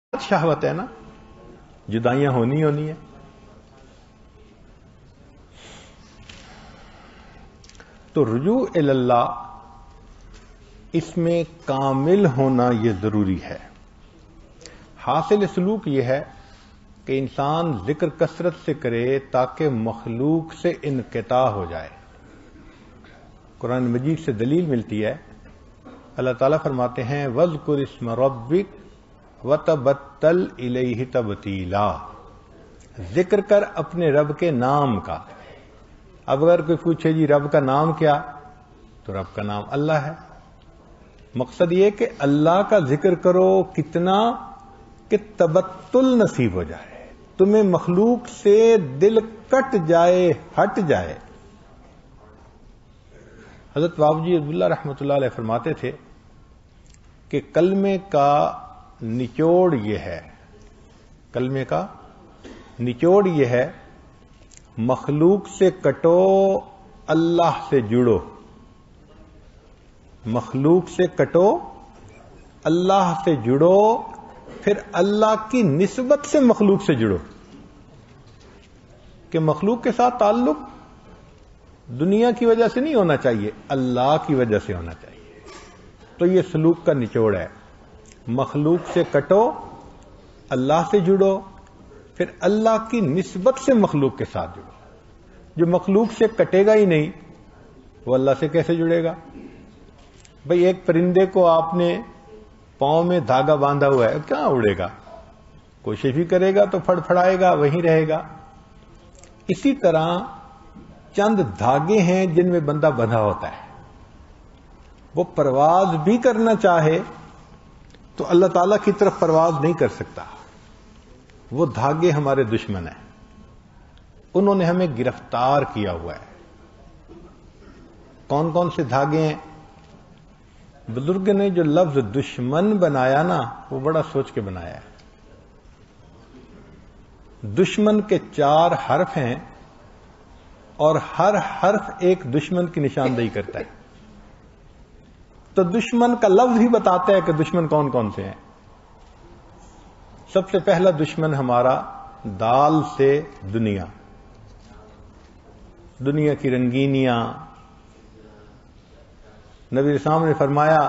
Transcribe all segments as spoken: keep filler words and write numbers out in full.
شہوت ہے نا، جدائیاں ہونی ہونی ہے. تو رجوع اللہ اس میں کامل ہونا یہ ضروری ہے. حاصل سلوک یہ ہے کہ انسان ذکر کثرت سے کرے تاکہ مخلوق سے انقطاع ہو جائے. قرآن مجید سے دلیل ملتی ہے. اللہ تعالیٰ فرماتے ہیں وَاذْكُرِ اسْمَ رَبِّكَ وَتَبَتَّلْ إِلَيْهِ تَبْتِيلًا. ذکر کر اپنے رب کے نام کا. اب اگر کوئی پوچھے جی رب کا نام کیا، تو رب کا نام اللہ ہے. مقصد یہ کہ اللہ کا ذکر کرو کتنا کہ تبتل نصیب ہو جائے، تمہیں مخلوق سے دل کٹ جائے، ہٹ جائے. حضرت بابجی عبداللہ رحمۃ اللہ علیہ فرماتے تھے کہ کلمے کا نچوڑ یہ ہے کلمے کا نچوڑ یہ ہے مخلوق سے کٹو، اللہ سے جڑو. مخلوق سے کٹو، اللہ سے جڑو، پھر اللہ کی نسبت سے مخلوق سے جڑو. کہ مخلوق کے ساتھ تعلق دنیا کی وجہ سے نہیں ہونا چاہیے، اللہ کی وجہ سے ہونا چاہیے. تو یہ سلوک کا نچوڑ ہے. مخلوق سے کٹو، اللہ سے جڑو، پھر اللہ کی نسبت سے مخلوق کے ساتھ جڑو. جو مخلوق سے کٹے گا ہی نہیں وہ اللہ سے کیسے جڑے گا؟ بھئی ایک پرندے کو آپ نے پاؤں میں دھاگا باندھا ہوا ہے، کہاں اڑے گا؟ کوشش بھی کرے گا تو پھڑ پھڑائے گا، وہیں رہے گا. اسی طرح چند دھاگے ہیں جن میں بندہ بندھا ہوتا ہے. وہ پرواز بھی کرنا چاہے تو اللہ تعالیٰ کی طرف پرواز نہیں کر سکتا. وہ دھاگے ہمارے دشمن ہیں، انہوں نے ہمیں گرفتار کیا ہوا ہے. کون کون سے دھاگے ہیں؟ بزرگ نے جو لفظ دشمن بنایا نا، وہ بڑا سوچ کے بنایا ہے. دشمن کے چار حرف ہیں اور ہر حرف ایک دشمن کی نشاندہی کرتا ہے. تو دشمن کا لفظ ہی بتاتا ہے کہ دشمن کون کون سے ہیں. سب سے پہلا دشمن ہمارا دال سے دنیا، دنیا کی رنگینیاں. نبی اسلام نے فرمایا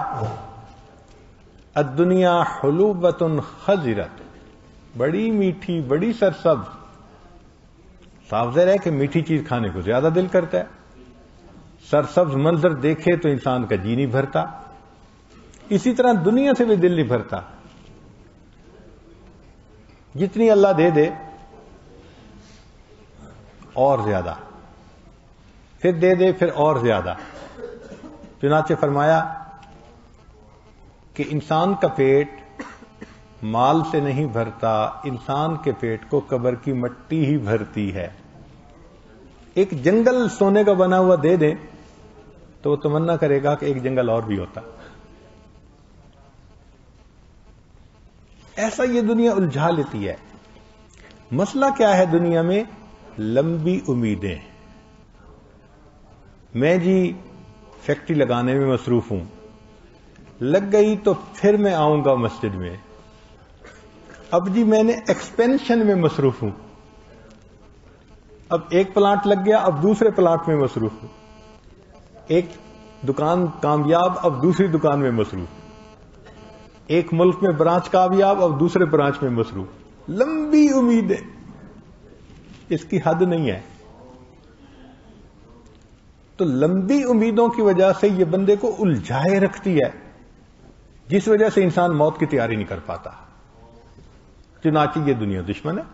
الدنیا حلوبۃ خضرۃ، بڑی میٹھی، بڑی سرسبز. صاف ظاہر ہے کہ میٹھی چیز کھانے کو زیادہ دل کرتا ہے. سرسبز منظر دیکھے تو انسان کا جی نہیں بھرتا. اسی طرح دنیا سے بھی دل نہیں بھرتا. جتنی اللہ دے دے اور زیادہ، پھر دے دے پھر اور زیادہ. چنانچہ فرمایا کہ انسان کا پیٹ مال سے نہیں بھرتا، انسان کے پیٹ کو قبر کی مٹی ہی بھرتی ہے. ایک جنگل سونے کا بنا ہوا دے دیں تو وہ تمنا کرے گا کہ ایک جنگل اور بھی ہوتا. ایسا یہ دنیا الجھا لیتی ہے. مسئلہ کیا ہے دنیا میں؟ لمبی امیدیں. میں جی فیکٹری لگانے میں مصروف ہوں، لگ گئی تو پھر میں آؤں گا مسجد میں. اب جی میں نے ایکسپینشن میں مصروف ہوں، اب ایک پلانٹ لگ گیا، اب دوسرے پلانٹ میں مصروف ہوں. ایک دکان کامیاب، اب دوسری دکان میں مصروف. ایک ملک میں برانچ کامیاب، اب دوسرے برانچ میں مصروف. لمبی امیدیں، اس کی حد نہیں ہے. تو لمبی امیدوں کی وجہ سے یہ بندے کو الجھائے رکھتی ہے، جس وجہ سے انسان موت کی تیاری نہیں کر پاتا. چنانچہ یہ دنیا دشمن ہے.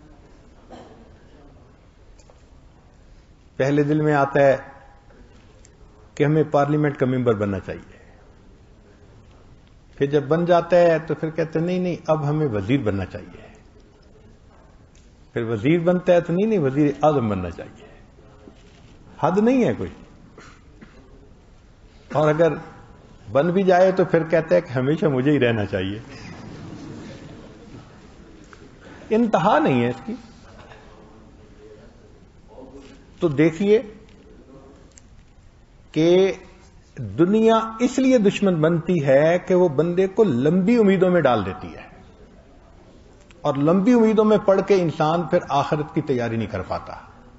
پہلے دل میں آتا ہے کہ ہمیں پارلیمنٹ کا ممبر بننا چاہیے. پھر جب بن جاتا ہے تو پھر کہتے ہیں نہیں نہیں اب ہمیں وزیر بننا چاہیے. پھر وزیر بنتا ہے تو نہیں نہیں وزیر اعظم بننا چاہیے. حد نہیں ہے کوئی. اور اگر بن بھی جائے تو پھر کہتا ہے کہ ہمیشہ مجھے ہی رہنا چاہیے. انتہا نہیں ہے اس کی. تو دیکھیے کہ دنیا اس لیے دشمن بنتی ہے کہ وہ بندے کو لمبی امیدوں میں ڈال دیتی ہے. اور لمبی امیدوں میں پڑھ کے انسان پھر آخرت کی تیاری نہیں کر پاتا.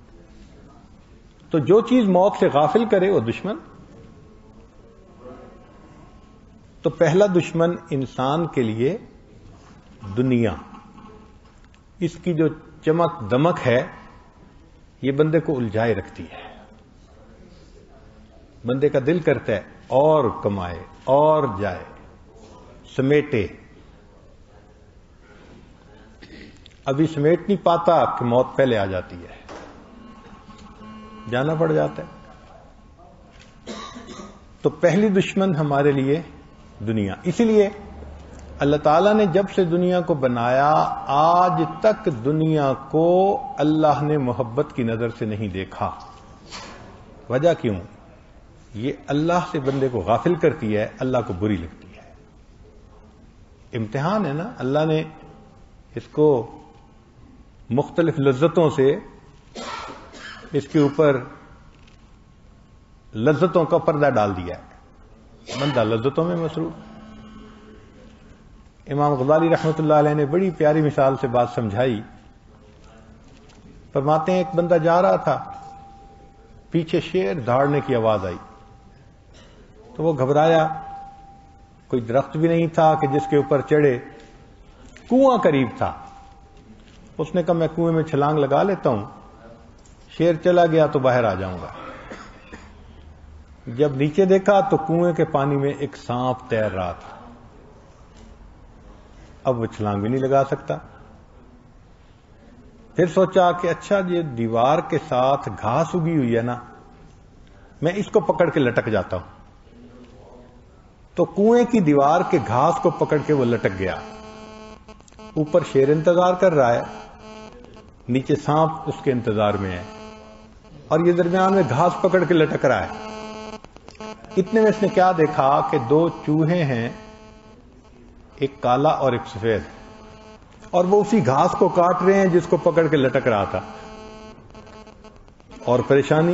تو جو چیز موت سے غافل کرے وہ دشمن. تو پہلا دشمن انسان کے لیے دنیا، اس کی جو چمک دمک ہے یہ بندے کو الجھائے رکھتی ہے. بندے کا دل کرتا ہے اور کمائے اور جائے سمیٹے. ابھی سمیٹ نہیں پاتا کہ موت پہلے آ جاتی ہے، جانا پڑ جاتا ہے. تو پہلی دشمن ہمارے لیے دنیا. اسی لیے اللہ تعالیٰ نے جب سے دنیا کو بنایا آج تک دنیا کو اللہ نے محبت کی نظر سے نہیں دیکھا. وجہ کیوں؟ یہ اللہ سے بندے کو غافل کرتی ہے، اللہ کو بری لگتی ہے. امتحان ہے نا. اللہ نے اس کو مختلف لذتوں سے اس کے اوپر لذتوں کا پردہ ڈال دیا ہے. بندہ لذتوں میں مصروف. امام غزالی رحمۃ اللہ علیہ نے بڑی پیاری مثال سے بات سمجھائی. فرماتے ہیں ایک بندہ جا رہا تھا، پیچھے شیر دھاڑنے کی آواز آئی تو وہ گھبرایا. کوئی درخت بھی نہیں تھا کہ جس کے اوپر چڑھے، کنواں قریب تھا. اس نے کہا میں کنویں میں چھلانگ لگا لیتا ہوں، شیر چلا گیا تو باہر آ جاؤں گا. جب نیچے دیکھا تو کنویں کے پانی میں ایک سانپ تیر رہا تھا. اب وہ چھلانگ بھی نہیں لگا سکتا. پھر سوچا کہ اچھا یہ دیوار کے ساتھ گھاس اگی ہوئی ہے نا، میں اس کو پکڑ کے لٹک جاتا ہوں. تو کنویں کی دیوار کے گھاس کو پکڑ کے وہ لٹک گیا. اوپر شیر انتظار کر رہا ہے، نیچے سانپ اس کے انتظار میں ہے، اور یہ درمیان میں گھاس پکڑ کے لٹک رہا ہے. اتنے میں اس نے کیا دیکھا کہ دو چوہے ہیں، ایک کالا اور ایک سفید، اور وہ اسی گھاس کو کاٹ رہے ہیں جس کو پکڑ کے لٹک رہا تھا. اور پریشانی.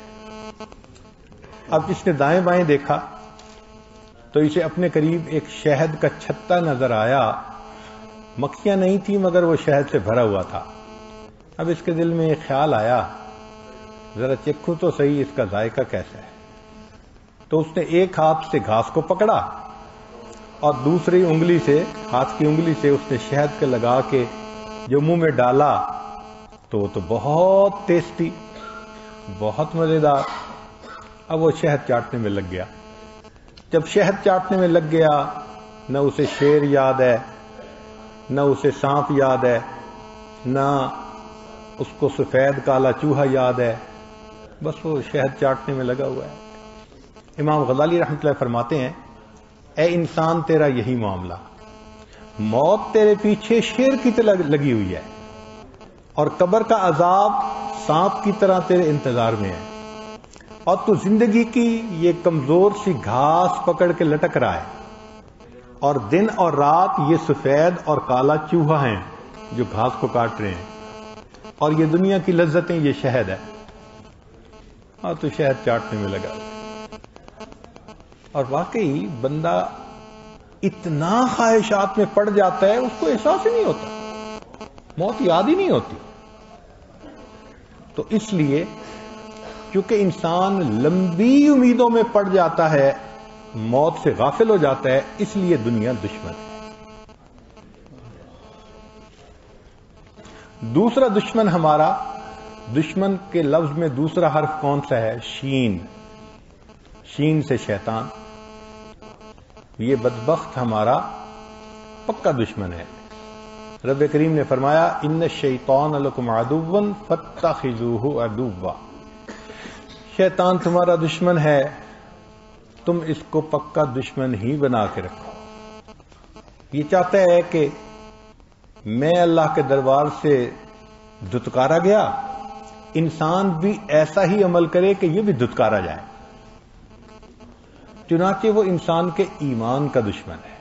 اب اس نے دائیں بائیں دیکھا تو اسے اپنے قریب ایک شہد کا چھتا نظر آیا. مکھیاں نہیں تھی مگر وہ شہد سے بھرا ہوا تھا. اب اس کے دل میں ایک خیال آیا، ذرا چکھوں تو صحیح اس کا ذائقہ کیسا ہے. تو اس نے ایک ہاتھ سے گھاس کو پکڑا اور دوسری انگلی سے، ہاتھ کی انگلی سے اس نے شہد کے لگا کے جو منہ میں ڈالا تو وہ تو بہت ٹیسٹی، بہت مزیدار. اب وہ شہد چاٹنے میں لگ گیا. جب شہد چاٹنے میں لگ گیا، نہ اسے شیر یاد ہے، نہ اسے سانپ یاد ہے، نہ اس کو سفید کالا چوہا یاد ہے، بس وہ شہد چاٹنے میں لگا ہوا ہے. امام غزالی رحمۃ اللہ فرماتے ہیں اے انسان تیرا یہی معاملہ، موت تیرے پیچھے شیر کی طرح لگی ہوئی ہے اور قبر کا عذاب سانپ کی طرح تیرے انتظار میں ہے، اور تو زندگی کی یہ کمزور سی گھاس پکڑ کے لٹک رہا ہے، اور دن اور رات یہ سفید اور کالا چوہا ہیں جو گھاس کو کاٹ رہے ہیں، اور یہ دنیا کی لذتیں یہ شہد ہے، اور تو شہد چاٹنے میں لگا. اور واقعی بندہ اتنا خواہشات میں پڑ جاتا ہے اس کو احساس ہی نہیں ہوتا، موت یاد ہی نہیں ہوتی. تو اس لیے کیونکہ انسان لمبی امیدوں میں پڑ جاتا ہے، موت سے غافل ہو جاتا ہے، اس لیے دنیا دشمن ہے. دوسرا دشمن ہمارا، دشمن کے لفظ میں دوسرا حرف کون سا ہے؟ شین. شین سے شیطان. یہ بدبخت ہمارا پکا دشمن ہے. رب کریم نے فرمایا ان الشیطان لکم عدو فاتخذوہ عدوا. شیطان تمہارا دشمن ہے، تم اس کو پکا دشمن ہی بنا کے رکھو. یہ چاہتا ہے کہ میں اللہ کے دربار سے دھتکارا گیا، انسان بھی ایسا ہی عمل کرے کہ یہ بھی دھتکارا جائے. چنانچہ وہ انسان کے ایمان کا دشمن ہے.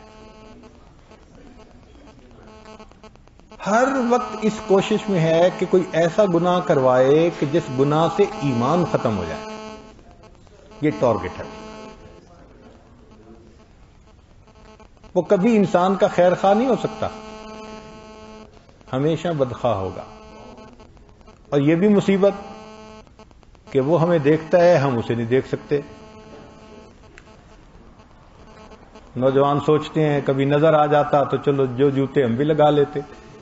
ہر وقت اس کوشش میں ہے کہ کوئی ایسا گناہ کروائے کہ جس گناہ سے ایمان ختم ہو جائے. یہ ٹارگٹ ہے. وہ کبھی انسان کا خیر خواہ نہیں ہو سکتا. ہمیشہ بدخواہ ہوگا. اور یہ بھی مصیبت کہ وہ ہمیں دیکھتا ہے، ہم اسے نہیں دیکھ سکتے. نوجوان سوچتے ہیں کبھی نظر آ جاتا تو چلو جو جوتے ہم بھی لگا لیتے،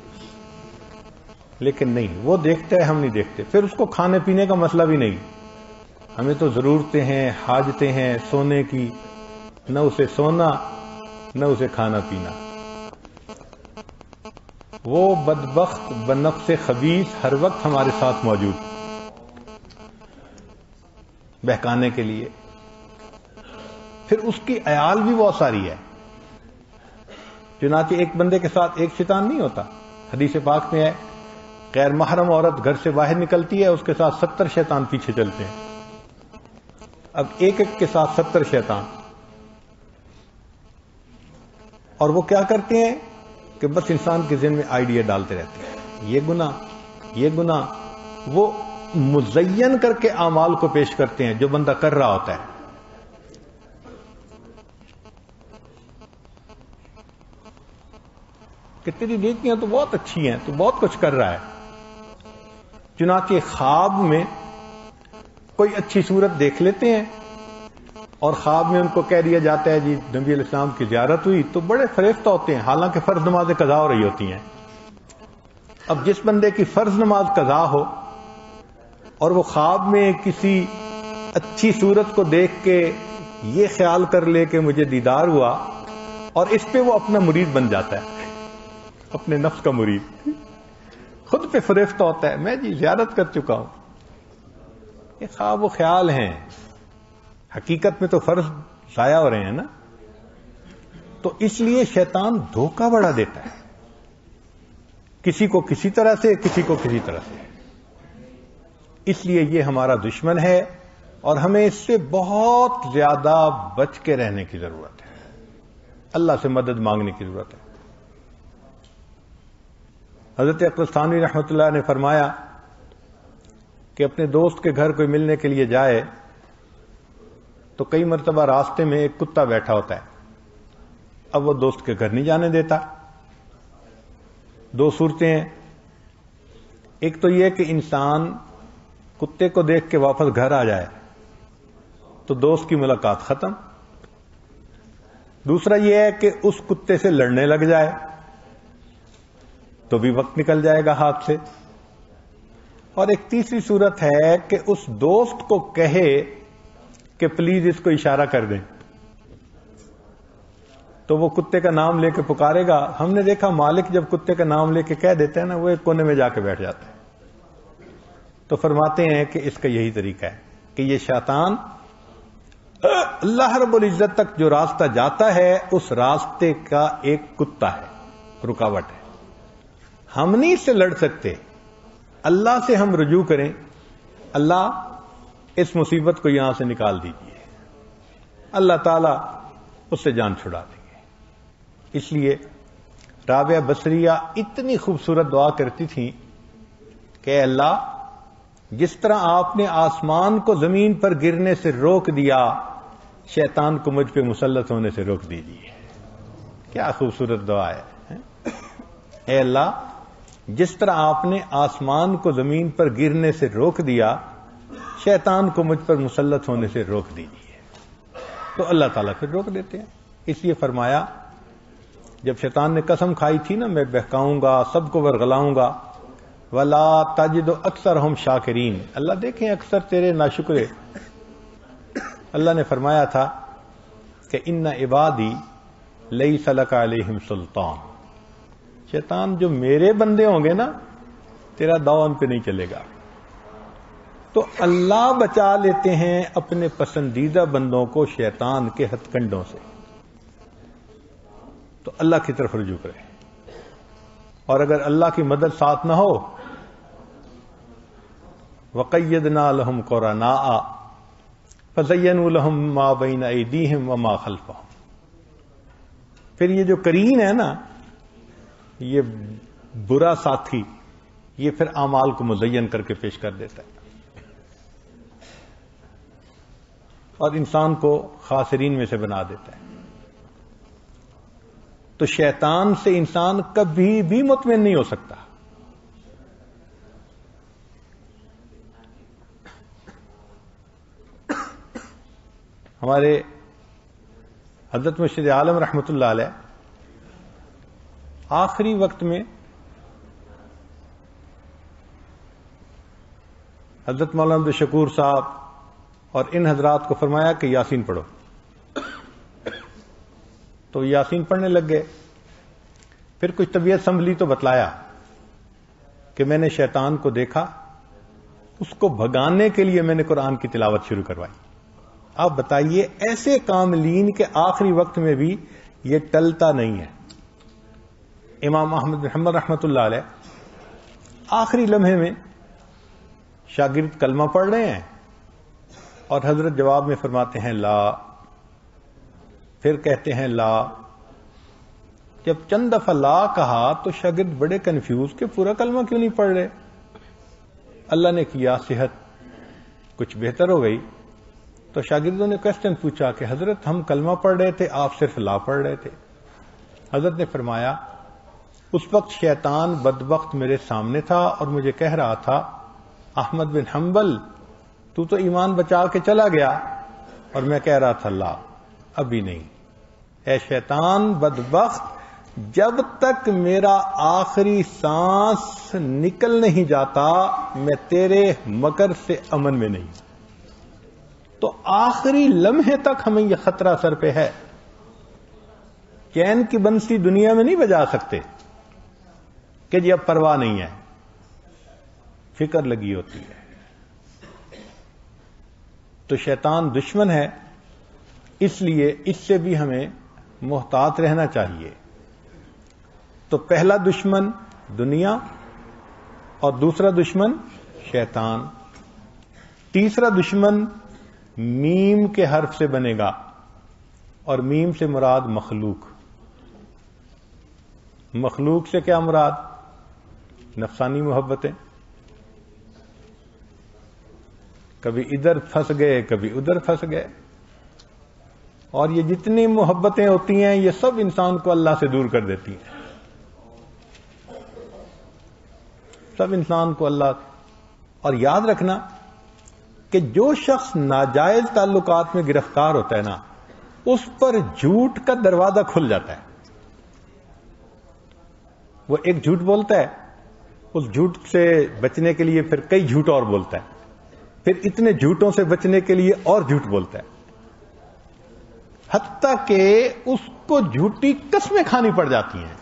لیکن نہیں، وہ دیکھتا ہے ہم نہیں دیکھتے. پھر اس کو کھانے پینے کا مسئلہ بھی نہیں، ہمیں تو ضرورتیں ہیں، حاجتیں ہیں سونے کی، نہ اسے سونا نہ اسے کھانا پینا. وہ بدبخت بنفس خبیث ہر وقت ہمارے ساتھ موجود بہکانے کے لیے. پھر اس کی عیال بھی بہت ساری ہے. چنانچہ ایک بندے کے ساتھ ایک شیطان نہیں ہوتا. حدیث پاک میں ہے غیر محرم عورت گھر سے باہر نکلتی ہے، اس کے ساتھ ستر شیطان پیچھے چلتے ہیں. اب ایک ایک کے ساتھ ستر شیطان، اور وہ کیا کرتے ہیں کہ بس انسان کے ذہن میں آئیڈیا ڈالتے رہتے ہیں، یہ گناہ یہ گناہ. وہ مزین کر کے اعمال کو پیش کرتے ہیں جو بندہ کر رہا ہوتا ہے. کہ تیری نیکیاں تو بہت اچھی ہیں، تو بہت کچھ کر رہا ہے. چنانچہ خواب میں کوئی اچھی صورت دیکھ لیتے ہیں اور خواب میں ان کو کہہ دیا جاتا ہے جی نبی علیہ السلام کی زیارت ہوئی، تو بڑے فریفتہ ہوتے ہیں، حالانکہ فرض نمازیں قضا ہو رہی ہوتی ہیں. اب جس بندے کی فرض نماز قضا ہو اور وہ خواب میں کسی اچھی صورت کو دیکھ کے یہ خیال کر لے کہ مجھے دیدار ہوا، اور اس پہ وہ اپنا مرید بن جاتا ہے، اپنے نفس کا مرید، خود پہ فریفتہ ہوتا ہے، میں جی زیارت کر چکا ہوں. یہ خواب و خیال ہیں، حقیقت میں تو فرض ضائع ہو رہے ہیں نا. تو اس لیے شیطان دھوکہ بڑا دیتا ہے، کسی کو کسی طرح سے، کسی کو کسی طرح سے. اس لیے یہ ہمارا دشمن ہے اور ہمیں اس سے بہت زیادہ بچ کے رہنے کی ضرورت ہے، اللہ سے مدد مانگنے کی ضرورت ہے. حضرت اقدس تھانوی رحمۃ اللہ نے فرمایا کہ اپنے دوست کے گھر کوئی ملنے کے لیے جائے تو کئی مرتبہ راستے میں ایک کتا بیٹھا ہوتا ہے. اب وہ دوست کے گھر نہیں جانے دیتا. دو صورتیں ہیں، ایک تو یہ کہ انسان کتے کو دیکھ کے واپس گھر آ جائے تو دوست کی ملاقات ختم. دوسرا یہ ہے کہ اس کتے سے لڑنے لگ جائے تو بھی وقت نکل جائے گا ہاتھ سے. اور ایک تیسری صورت ہے کہ اس دوست کو کہے کہ پلیز اس کو اشارہ کر دیں، تو وہ کتے کا نام لے کے پکارے گا. ہم نے دیکھا مالک جب کتے کا نام لے کے کہہ دیتے ہیں نا، وہ ایک کونے میں جا کے بیٹھ جاتا ہے. تو فرماتے ہیں کہ اس کا یہی طریقہ ہے کہ یہ شیطان اللہ رب العزت تک جو راستہ جاتا ہے اس راستے کا ایک کتا ہے، رکاوٹ ہے. ہم نہیں اس سے لڑ سکتے. اللہ سے ہم رجوع کریں، اللہ اس مصیبت کو یہاں سے نکال دیجیے، اللہ تعالیٰ اس سے جان چھڑا دیں گے. اس لیے رابعہ بصریہ اتنی خوبصورت دعا کرتی تھیں کہ اللہ جس طرح آپ نے آسمان کو زمین پر گرنے سے روک دیا، شیطان کو مجھ پہ مسلط ہونے سے روک دیجیے. کیا خوبصورت دعا ہے. اے اللہ جس طرح آپ نے آسمان کو زمین پر گرنے سے روک دیا، شیطان کو مجھ پر مسلط ہونے سے روک دیجیے. تو اللہ تعالیٰ پھر روک دیتے ہیں. اس لیے فرمایا جب شیطان نے قسم کھائی تھی نا میں بہکاؤں گا، سب کو ورغلاؤں گا، وَلَا تَجِدُ أَكْثَرَهُمْ شَاكِرِينَ، اللہ دیکھیں اکثر تیرے ناشکرے. اللہ نے فرمایا تھا کہ اِنَّ عِبَادِي لَيْسَ لَكَ عَلَيْهِمْ سُلْطَانٌ، شیطان جو میرے بندے ہوں گے نا تیرا داؤ ان پہ نہیں چلے گا. تو اللہ بچا لیتے ہیں اپنے پسندیدہ بندوں کو شیطان کے ہتھ کنڈوں سے. تو اللہ کی طرف رجوع کریں، اور اگر اللہ کی مدد ساتھ نہ ہو وَقَيَّدْنَا لَهُمْ قُرَنَاءَ فَزَيَّنُوا لَهُم مَّا بَيْنَ أَيْدِيهِمْ وَمَا خَلْفَهُمْ. پھر یہ جو قرین ہے نا، یہ برا ساتھی، یہ پھر اعمال کو مزین کر کے پیش کر دیتا ہے اور انسان کو خاسرین میں سے بنا دیتا ہے. تو شیطان سے انسان کبھی بھی مطمئن نہیں ہو سکتا. ہمارے حضرت مرشد عالم رحمۃ اللہ علیہ آخری وقت میں حضرت مولانا عبد الشکور صاحب اور ان حضرات کو فرمایا کہ یاسین پڑھو، تو یاسین پڑھنے لگ گئے. پھر کچھ طبیعت سنبھلی تو بتلایا کہ میں نے شیطان کو دیکھا، اس کو بھگانے کے لیے میں نے قرآن کی تلاوت شروع کروائی. آپ بتائیے ایسے کاملین کے آخری وقت میں بھی یہ ٹلتا نہیں ہے. امام احمد بن حنبل رحمۃ اللہ علیہ آخری لمحے میں شاگرد کلمہ پڑھ رہے ہیں اور حضرت جواب میں فرماتے ہیں لا، پھر کہتے ہیں لا. جب چند دفعہ لا کہا تو شاگرد بڑے کنفیوز کہ پورا کلمہ کیوں نہیں پڑھ رہے. اللہ نے کیا صحت کچھ بہتر ہو گئی تو شاگردوں نے کوشچن پوچھا کہ حضرت ہم کلمہ پڑھ رہے تھے، آپ صرف لا پڑھ رہے تھے. حضرت نے فرمایا اس وقت شیطان بدبخت میرے سامنے تھا اور مجھے کہہ رہا تھا احمد بن حنبل تو تو ایمان بچا کے چلا گیا، اور میں کہہ رہا تھا لا، ابھی نہیں. اے شیطان بدبخت، جب تک میرا آخری سانس نکل نہیں جاتا میں تیرے مکر سے امن میں نہیں. تو آخری لمحے تک ہمیں یہ خطرہ سر پہ ہے. چین کی بنسی دنیا میں نہیں بجا سکتے کہ جی اب پرواہ نہیں ہے، فکر لگی ہوتی ہے. تو شیطان دشمن ہے، اس لیے اس سے بھی ہمیں محتاط رہنا چاہیے. تو پہلا دشمن دنیا اور دوسرا دشمن شیطان. تیسرا دشمن میم کے حرف سے بنے گا، اور میم سے مراد مخلوق. مخلوق سے کیا مراد؟ نفسانی محبتیں. کبھی ادھر پھنس گئے کبھی ادھر پھنس گئے، اور یہ جتنی محبتیں ہوتی ہیں یہ سب انسان کو اللہ سے دور کر دیتی ہیں. سب انسان کو اللہ. اور یاد رکھنا کہ جو شخص ناجائز تعلقات میں گرفتار ہوتا ہے نا، اس پر جھوٹ کا دروازہ کھل جاتا ہے. وہ ایک جھوٹ بولتا ہے، اس جھوٹ سے بچنے کے لیے پھر کئی جھوٹ اور بولتا ہے، پھر اتنے جھوٹوں سے بچنے کے لیے اور جھوٹ بولتا ہے، حتیٰ کہ اس کو جھوٹی قسمیں کھانی پڑ جاتی ہیں.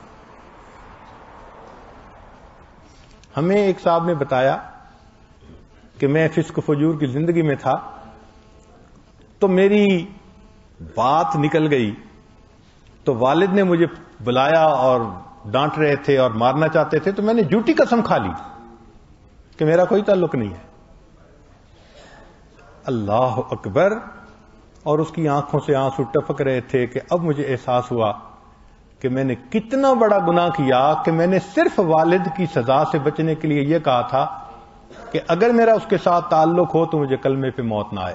ہمیں ایک صاحب نے بتایا کہ میں فسق و فجور کی زندگی میں تھا تو میری بات نکل گئی، تو والد نے مجھے بلایا اور ڈانٹ رہے تھے اور مارنا چاہتے تھے، تو میں نے جھوٹی قسم کھا لی کہ میرا کوئی تعلق نہیں ہے. اللہ اکبر. اور اس کی آنکھوں سے آنسو ٹپک رہے تھے کہ اب مجھے احساس ہوا کہ میں نے کتنا بڑا گناہ کیا کہ میں نے صرف والد کی سزا سے بچنے کے لیے یہ کہا تھا کہ اگر میرا اس کے ساتھ تعلق ہو تو مجھے کلمے پہ موت نہ آئے.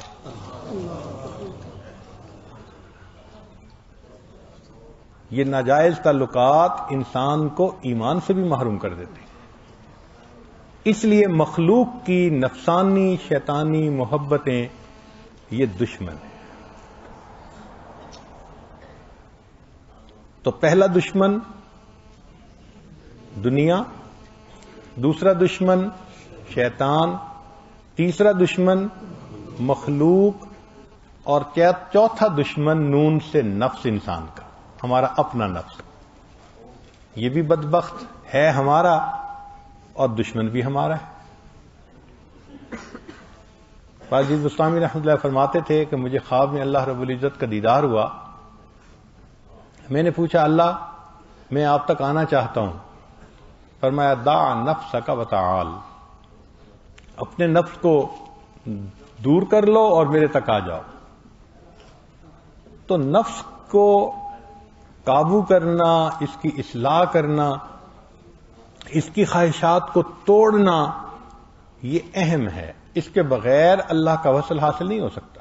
یہ ناجائز تعلقات انسان کو ایمان سے بھی محروم کر دیتے ہیں. اس لیے مخلوق کی نفسانی شیطانی محبتیں یہ دشمن ہیں. تو پہلا دشمن دنیا، دوسرا دشمن شیطان، تیسرا دشمن مخلوق، اور چوتھا دشمن نون سے نفس انسان کا، ہمارا اپنا نفس. یہ بھی بدبخت ہے ہمارا اور دشمن بھی ہمارا ہے. باجی بستامی رحمۃ اللہ فرماتے تھے کہ مجھے خواب میں اللہ رب العزت کا دیدار ہوا. میں نے پوچھا اللہ میں آپ تک آنا چاہتا ہوں. فرمایا دع نفسک وتعال، اپنے نفس کو دور کر لو اور میرے تک آ جاؤ. تو نفس کو قابو کرنا، اس کی اصلاح کرنا، اس کی خواہشات کو توڑنا، یہ اہم ہے. اس کے بغیر اللہ کا وصل حاصل نہیں ہو سکتا.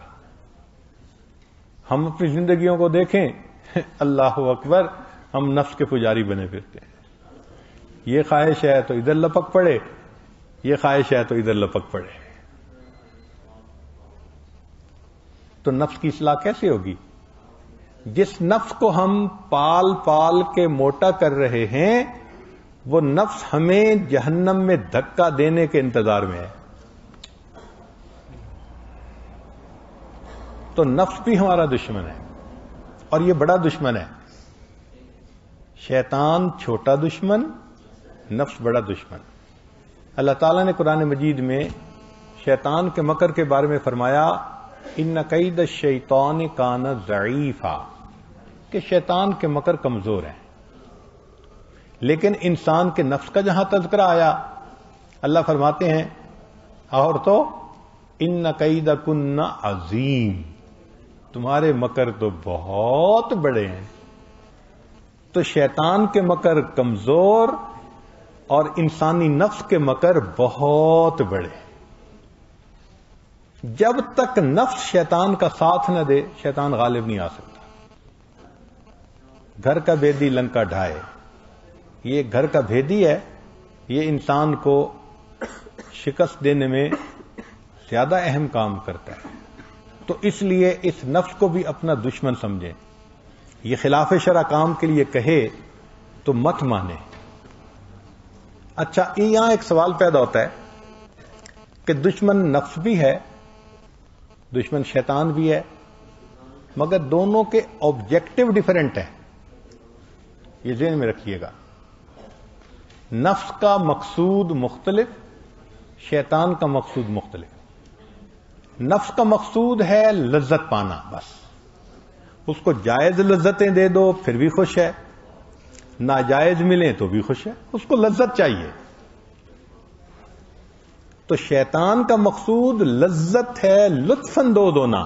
ہم اپنی زندگیوں کو دیکھیں، اللہ اکبر، ہم نفس کے پجاری بنے پھرتے ہیں. یہ خواہش ہے تو ادھر لپک پڑے، یہ خواہش ہے تو ادھر لپک پڑے. تو نفس کی اصلاح کیسے ہوگی؟ جس نفس کو ہم پال پال کے موٹا کر رہے ہیں وہ نفس ہمیں جہنم میں دھکا دینے کے انتظار میں ہے. تو نفس بھی ہمارا دشمن ہے اور یہ بڑا دشمن ہے. شیطان چھوٹا دشمن، نفس بڑا دشمن. اللہ تعالیٰ نے قرآن مجید میں شیطان کے مکر کے بارے میں فرمایا ان کید الشیطان کان ضعیفا، کہ شیطان کے مکر کمزور ہیں. لیکن انسان کے نفس کا جہاں تذکرہ آیا اللہ فرماتے ہیں اور تو ان کیدکن عظیم، تمہارے مکر تو بہت بڑے ہیں. تو شیطان کے مکر کمزور اور انسانی نفس کے مکر بہت بڑے. جب تک نفس شیطان کا ساتھ نہ دے شیطان غالب نہیں آ سکتا. گھر کا بھیدی لنکا ڈھائے، یہ گھر کا بھیدی ہے، یہ انسان کو شکست دینے میں زیادہ اہم کام کرتا ہے. تو اس لیے اس نفس کو بھی اپنا دشمن سمجھیں. یہ خلاف شرع کام کے لیے کہے تو مت مانے. اچھا، یہاں ایک سوال پیدا ہوتا ہے کہ دشمن نفس بھی ہے، دشمن شیطان بھی ہے، مگر دونوں کے آبجیکٹو ڈیفرنٹ ہیں. یہ ذہن میں رکھیے گا. نفس کا مقصود مختلف، شیطان کا مقصود مختلف. نفس کا مقصود ہے لذت پانا، بس اس کو جائز لذتیں دے دو پھر بھی خوش ہے، ناجائز ملیں تو بھی خوش ہے، اس کو لذت چاہیے. تو شیطان کا مقصود لذت ہے، لطف اندوز ہونا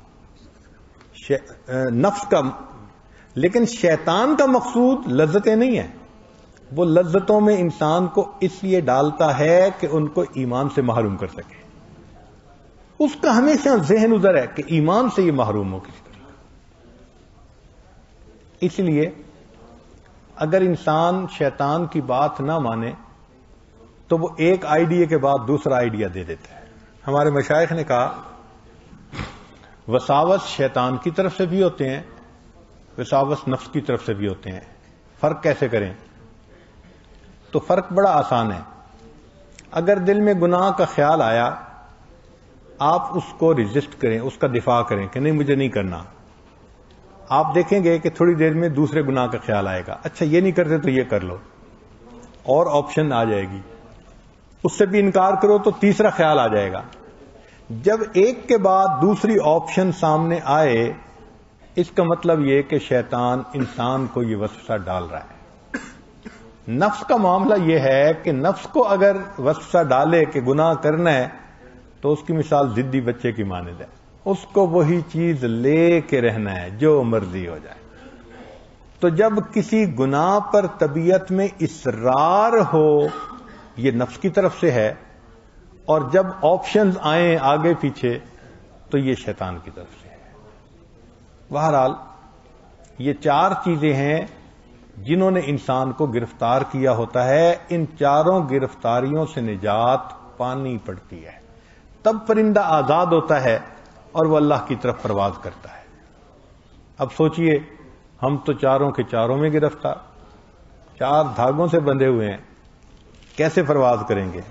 نفس کا. لیکن شیطان کا مقصود لذتیں نہیں ہیں. وہ لذتوں میں انسان کو اس لیے ڈالتا ہے کہ ان کو ایمان سے محروم کر سکے. اس کا ہمیشہ ذہن ادھر ہے کہ ایمان سے یہ محروم ہو کسی طرح. اس لیے اگر انسان شیطان کی بات نہ مانے تو وہ ایک آئیڈیا کے بعد دوسرا آئیڈیا دے دیتا ہے. ہمارے مشائخ نے کہا وساوس شیطان کی طرف سے بھی ہوتے ہیں، وساوس نفس کی طرف سے بھی ہوتے ہیں. فرق کیسے کریں؟ تو فرق بڑا آسان ہے. اگر دل میں گناہ کا خیال آیا آپ اس کو ریزسٹ کریں، اس کا دفاع کریں کہ نہیں مجھے نہیں کرنا. آپ دیکھیں گے کہ تھوڑی دیر میں دوسرے گناہ کا خیال آئے گا، اچھا یہ نہیں کرتے تو یہ کر لو، اور آپشن آ جائے گی. اس سے بھی انکار کرو تو تیسرا خیال آ جائے گا. جب ایک کے بعد دوسری آپشن سامنے آئے اس کا مطلب یہ کہ شیطان انسان کو یہ وسوسہ ڈال رہا ہے. نفس کا معاملہ یہ ہے کہ نفس کو اگر وسوسہ ڈالے کہ گناہ کرنا ہے تو اس کی مثال ضدی بچے کی مانند ہے. اس کو وہی چیز لے کے رہنا ہے جو مرضی ہو جائے. تو جب کسی گناہ پر طبیعت میں اصرار ہو یہ نفس کی طرف سے ہے، اور جب آپشنز آئیں آگے پیچھے تو یہ شیطان کی طرف سے ہے. بہرحال یہ چار چیزیں ہیں جنہوں نے انسان کو گرفتار کیا ہوتا ہے. ان چاروں گرفتاریوں سے نجات پانی پڑتی ہے، تب پرندہ آزاد ہوتا ہے اور وہ اللہ کی طرف پرواز کرتا ہے. اب سوچئے ہم تو چاروں کے چاروں میں گرفتار، چار دھاگوں سے بندھے ہوئے ہیں، کیسے پرواز کریں گے؟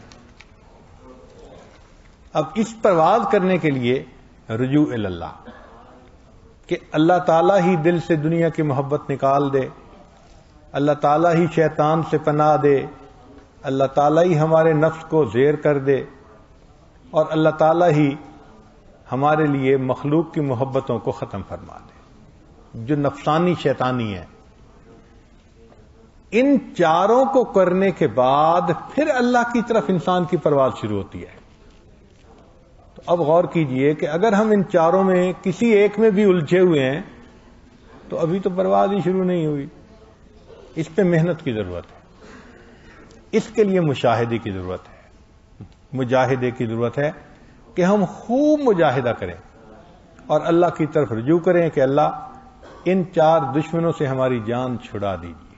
اب اس پرواز کرنے کے لیے رجوع اللہ، کہ اللہ تعالیٰ ہی دل سے دنیا کی محبت نکال دے، اللہ تعالیٰ ہی شیطان سے پناہ دے، اللہ تعالیٰ ہی ہمارے نفس کو زیر کر دے، اور اللہ تعالیٰ ہی ہمارے لیے مخلوق کی محبتوں کو ختم فرما دے جو نفسانی شیطانی ہے. ان چاروں کو کرنے کے بعد پھر اللہ کی طرف انسان کی پرواز شروع ہوتی ہے. تو اب غور کیجئے کہ اگر ہم ان چاروں میں کسی ایک میں بھی الجھے ہوئے ہیں تو ابھی تو پرواز ہی شروع نہیں ہوئی. اس پہ محنت کی ضرورت ہے، اس کے لیے مشاہدے کی ضرورت ہے، مجاہدے کی ضرورت ہے کہ ہم خوب مجاہدہ کریں اور اللہ کی طرف رجوع کریں کہ اللہ ان چار دشمنوں سے ہماری جان چھڑا دیجیے.